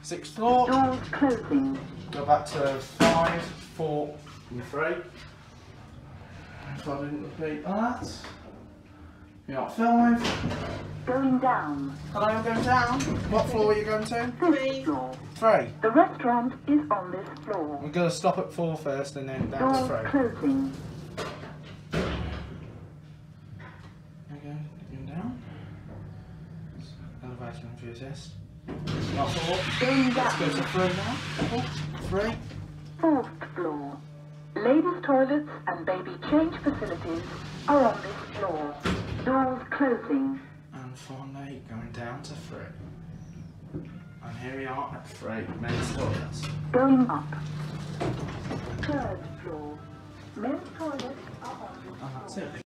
6th floor. Doors closing. Go back to 5, 4 and 3. If I didn't repeat that. You're at 5. Going down. Hello, I'm going down. What floor are you going to? 5th floor. 3. The restaurant is on this floor. We're going to stop at 4 first and then down Doors to 3. closing. Okay, going down. Elevation enthusiast. Not 4. Going Let's go down. to 3 now. 3. 4th floor. Ladies' toilets and baby change facilities are on this floor. Doors closing. And finally going down to 3. And here we are at 3. Men's toilets. Going up. 3rd floor. Men's toilets are on this floor. And that's it.